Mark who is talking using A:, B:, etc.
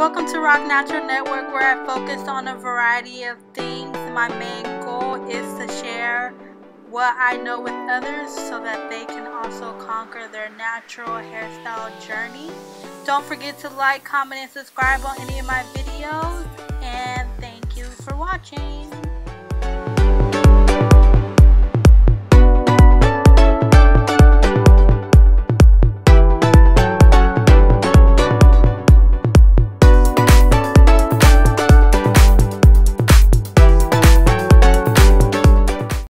A: Welcome to Rock Natural Network, where I focus on a variety of things. My main goal is to share what I know with others so that they can also conquer their natural hairstyle journey. Don't forget to like, comment, and subscribe on any of my videos. And thank you for watching.